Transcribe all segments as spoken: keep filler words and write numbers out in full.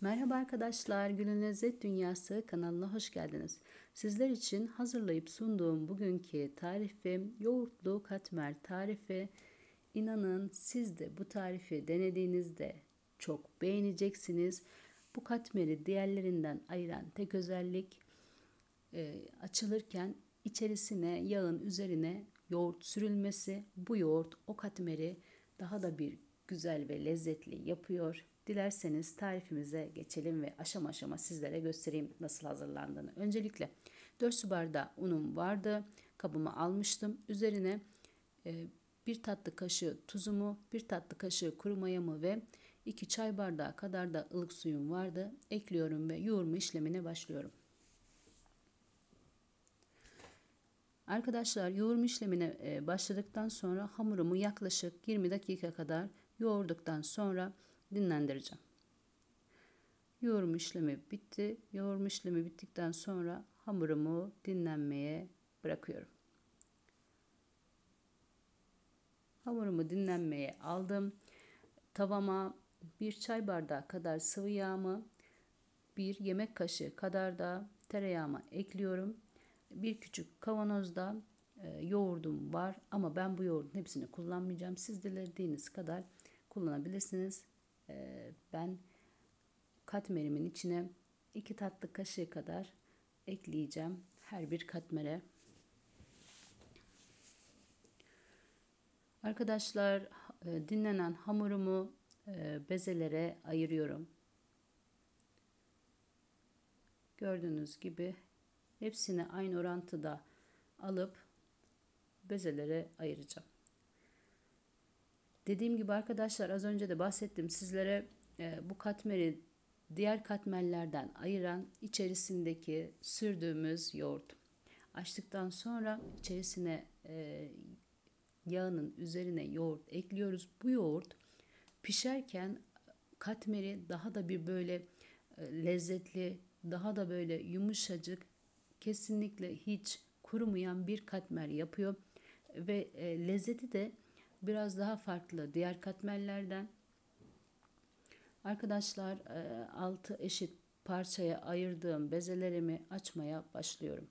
Merhaba arkadaşlar, Gül'ün Lezzet Dünyası kanalına hoş geldiniz. Sizler için hazırlayıp sunduğum bugünkü tarifim yoğurtlu katmer tarifi. İnanın siz de bu tarifi denediğinizde çok beğeneceksiniz. Bu katmeri diğerlerinden ayıran tek özellik e, açılırken içerisine yağın üzerine yoğurt sürülmesi. Bu yoğurt o katmeri daha da bir güzel ve lezzetli yapıyor. Dilerseniz tarifimize geçelim ve aşama aşama sizlere göstereyim nasıl hazırlandığını. Öncelikle dört su bardağı unum vardı. Kabıma almıştım. Üzerine e, bir tatlı kaşığı tuzumu, bir tatlı kaşığı kuru mayamı ve iki çay bardağı kadar da ılık suyum vardı. Ekliyorum ve yoğurma işlemine başlıyorum. Arkadaşlar yoğurma işlemine e, başladıktan sonra hamurumu yaklaşık yirmi dakika kadar yoğurduktan sonra dinlendireceğim. Yoğurma işlemi bitti. Yoğurma işlemi bittikten sonra hamurumu dinlenmeye bırakıyorum. Hamurumu dinlenmeye aldım. Tavama bir çay bardağı kadar sıvı yağımı, bir yemek kaşığı kadar da tereyağımı ekliyorum. Bir küçük kavanozda e, yoğurdum var ama ben bu yoğurdun hepsini kullanmayacağım. Siz dilediğiniz kadar kullanabilirsiniz. E, ben katmerimin içine iki tatlı kaşığı kadar ekleyeceğim her bir katmere. Arkadaşlar e, dinlenen hamurumu e, bezelere ayırıyorum. Gördüğünüz gibi hepsini aynı orantıda alıp bezelere ayıracağım. Dediğim gibi arkadaşlar az önce de bahsettim sizlere e, bu katmeri diğer katmerlerden ayıran içerisindeki sürdüğümüz yoğurt. Açtıktan sonra içerisine e, yağının üzerine yoğurt ekliyoruz. Bu yoğurt pişerken katmeri daha da bir böyle e, lezzetli, daha da böyle yumuşacık, kesinlikle hiç kurumayan bir katmer yapıyor ve e, lezzeti de biraz daha farklı diğer katmerlerden. Arkadaşlar e, altı eşit parçaya ayırdığım bezelerimi açmaya başlıyorum.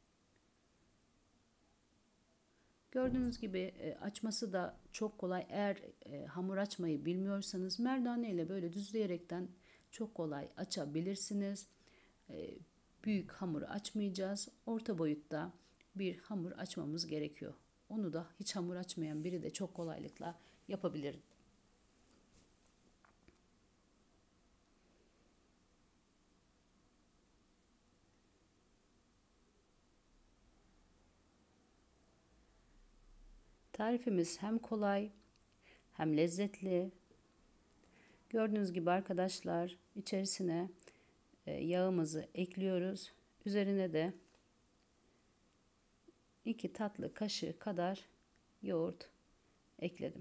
Gördüğünüz gibi e, açması da çok kolay. Eğer e, hamur açmayı bilmiyorsanız merdane ile böyle düzleyerekten çok kolay açabilirsiniz. E, büyük hamur açmayacağız. Orta boyutta bir hamur açmamız gerekiyor. Onu da hiç hamur açmayan biri de çok kolaylıkla yapabilir. Tarifimiz hem kolay hem lezzetli. Gördüğünüz gibi arkadaşlar içerisine e, yağımızı ekliyoruz. Üzerine de iki tatlı kaşığı kadar yoğurt ekledim.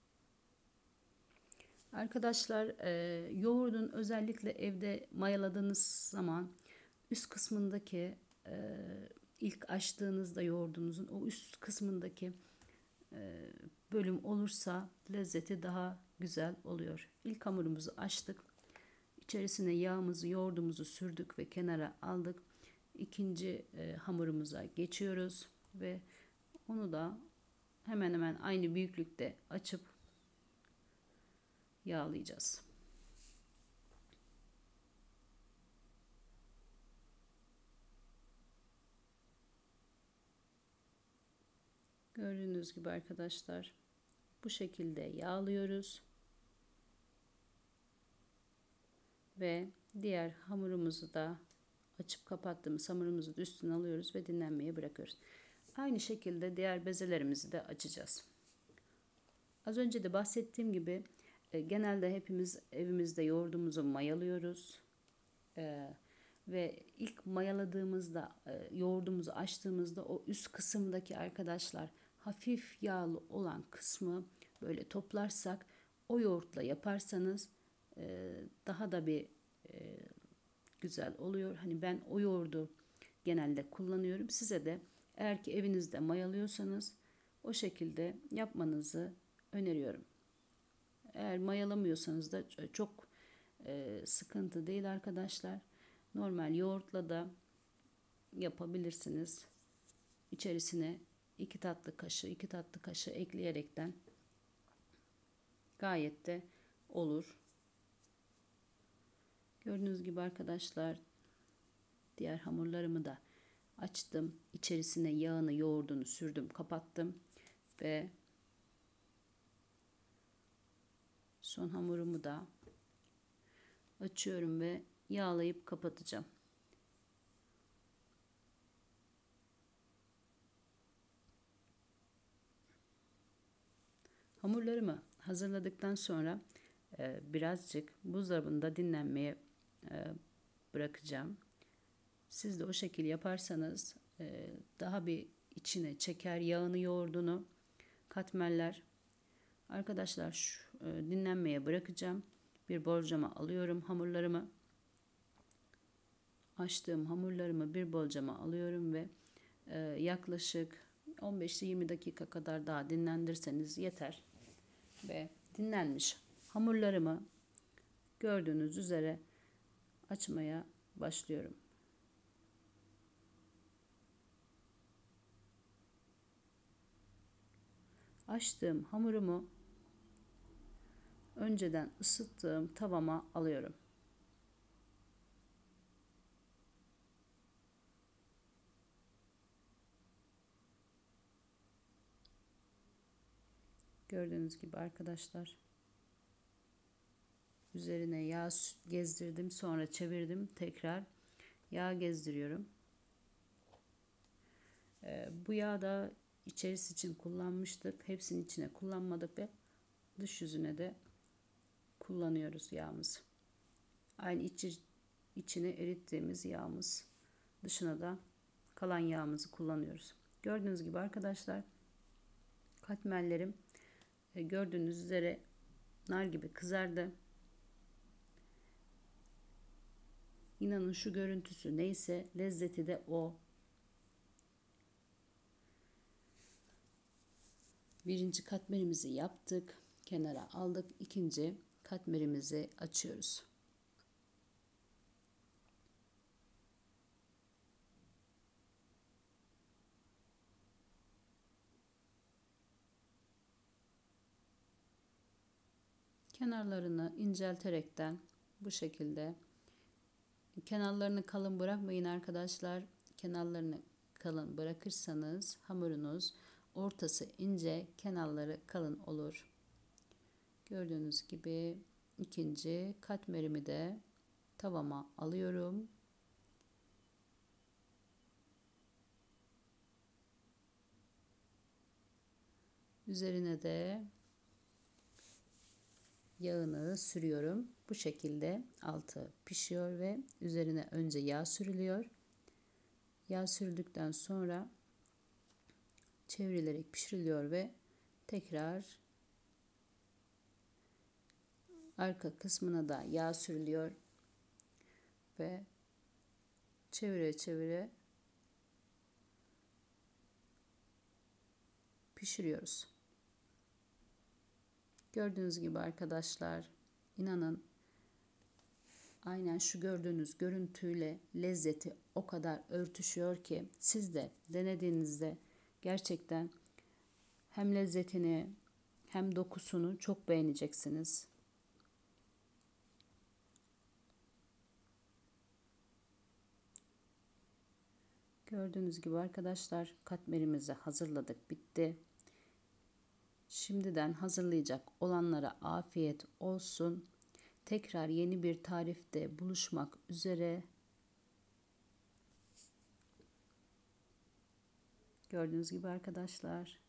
Arkadaşlar e, yoğurdun özellikle evde mayaladığınız zaman üst kısmındaki e, ilk açtığınızda yoğurdunuzun o üst kısmındaki e, bölüm olursa lezzeti daha güzel oluyor. İlk hamurumuzu açtık. İçerisine yağımızı, yoğurdumuzu sürdük ve kenara aldık. İkinci e, hamurumuza geçiyoruz ve onu da hemen hemen aynı büyüklükte açıp yağlayacağız. Gördüğünüz gibi arkadaşlar bu şekilde yağlıyoruz. Ve diğer hamurumuzu da açıp kapattığımız hamurumuzu da üstüne alıyoruz ve dinlenmeye bırakıyoruz. Aynı şekilde diğer bezelerimizi de açacağız. Az önce de bahsettiğim gibi e, genelde hepimiz evimizde yoğurdumuzu mayalıyoruz. E, ve ilk mayaladığımızda e, yoğurdumuzu açtığımızda o üst kısımdaki arkadaşlar hafif yağlı olan kısmı böyle toplarsak o yoğurtla yaparsanız e, daha da bir e, güzel oluyor. Hani ben o yoğurdu genelde kullanıyorum. Size de eğer ki evinizde mayalıyorsanız o şekilde yapmanızı öneriyorum. Eğer mayalamıyorsanız da çok e, sıkıntı değil arkadaşlar. Normal yoğurtla da yapabilirsiniz. İçerisine iki tatlı kaşığı iki tatlı kaşığı ekleyerekten gayet de olur. Gördüğünüz gibi arkadaşlar, diğer hamurlarımı da açtım. İçerisine yağını, yoğurdunu sürdüm, kapattım ve son hamurumu da açıyorum ve yağlayıp kapatacağım. Hamurlarımı hazırladıktan sonra e, birazcık buzdolabında dinlenmeye e, bırakacağım. Siz de o şekil yaparsanız e, daha bir içine çeker yağını, yoğurdunu, katmerler. Arkadaşlar şu, e, dinlenmeye bırakacağım. Bir borcama alıyorum hamurlarımı. Açtığım hamurlarımı bir borcama alıyorum ve e, yaklaşık on beş yirmi dakika kadar daha dinlendirseniz yeter. Ve dinlenmiş hamurlarımı gördüğünüz üzere açmaya başlıyorum. Açtığım hamurumu önceden ısıttığım tavama alıyorum. Gördüğünüz gibi arkadaşlar, üzerine yağ gezdirdim, sonra çevirdim, tekrar yağ gezdiriyorum. Ee, bu yağı da içerisi için kullanmıştık. Hepsinin içine kullanmadık ve dış yüzüne de kullanıyoruz yağımızı. Aynı içi, içine erittiğimiz yağımız, dışına da kalan yağımızı kullanıyoruz. Gördüğünüz gibi arkadaşlar, katmerlerim e, gördüğünüz üzere nar gibi kızardı. İnanın şu görüntüsü neyse lezzeti de o. Birinci katmerimizi yaptık. Kenara aldık. İkinci katmerimizi açıyoruz. Kenarlarını incelterekten bu şekilde, kenarlarını kalın bırakmayın arkadaşlar. Kenarlarını kalın bırakırsanız hamurunuz ortası ince, kenarları kalın olur. Gördüğünüz gibi ikinci katmerimi de tavama alıyorum. Üzerine de yağını sürüyorum. Bu şekilde altı pişiyor ve üzerine önce yağ sürülüyor. Yağ sürdükten sonra çevrilerek pişiriliyor ve tekrar arka kısmına da yağ sürülüyor ve çevire çevire pişiriyoruz. Gördüğünüz gibi arkadaşlar, inanın aynen şu gördüğünüz görüntüyle lezzeti o kadar örtüşüyor ki siz de denediğinizde gerçekten hem lezzetini hem dokusunu çok beğeneceksiniz. Gördüğünüz gibi arkadaşlar, katmerimizi hazırladık, bitti. Şimdiden hazırlayacak olanlara afiyet olsun. Tekrar yeni bir tarifte buluşmak üzere. Gördüğünüz gibi arkadaşlar,